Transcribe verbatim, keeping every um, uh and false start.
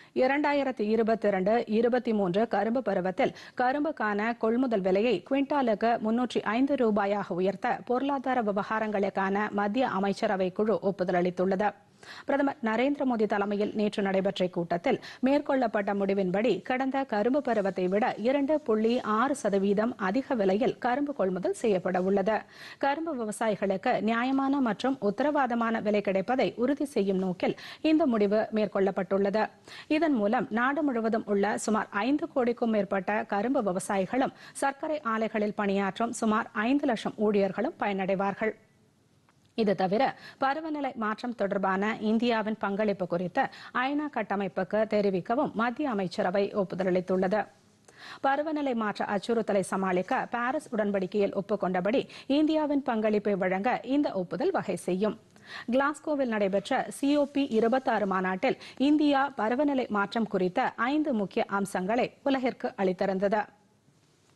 இரண்டாயிரத்து இருபத்தி இரண்டு இருபத்தி மூன்று கரும்பு பருவத்தில் கரும்புக்கான கொள்முதல் விலையை குவிண்டாலுக்கு முன்னூற்று ஐந்து ரூபாயாக உயர்த்த பொருளாதார விவகாரங்களுக்கான மத்திய அமைச்சரவை குழு ஒப்புதல் அளித்துள்ளது. பிரதமர் நரேந்திர மோடி தலைமையில் நேற்று நடைபெற்ற கூட்டத்தில் மேற்கொள்ளப்பட்ட முடிவின்படி கடந்த கரும்பு பருவத்தை விட இரண்டு புள்ளி ஆறு சதவீதம் அதிக விலையில் கரும்பு கொள்முதல் செய்யப்பட உள்ளது. கரும்பு விவசாயிகளுக்கு நியாயமான மற்றும் உத்தரவாதமான விலை கிடைப்பதை உறுதி செய்யும் நோக்கில் இந்த முடிவு மேற்கொள்ளப்பட்டுள்ளது. இதன் மூலம் நாடு முழுவதும் உள்ள சுமார் ஐந்து கோடிக்கும் மேற்பட்ட கரும்பு விவசாயிகளும் சர்க்கரை ஆலைகளில் பணியாற்றும் சுமார் ஐந்து லட்சம் ஊழியர்களும் பயனடைவார்கள். இது தவிர பருவநிலை மாற்றம் தொடர்பான இந்தியாவின் பங்களிப்பு குறித்து ஐநா கட்டமைப்புக்கு தெரிவிக்கவும் மத்திய அமைச்சரவை ஒப்புதல் அளித்துள்ளது. பருவநிலை மாற்ற அச்சுறுத்தலை சமாளிக்க பாரிஸ் உடன்படிக்கையில் ஒப்புக்கொண்டபடி இந்தியாவின் பங்களிப்பை வழங்க இந்த ஒப்புதல் வகை செய்யும். கிளாஸ்கோவில் நடைபெற்ற சிஓபி இருபத்தி ஆறு மாநாட்டில் இந்தியா பருவநிலை மாற்றம் குறித்த ஐந்து முக்கிய அம்சங்களை உலகிற்கு அளித்திருந்தது.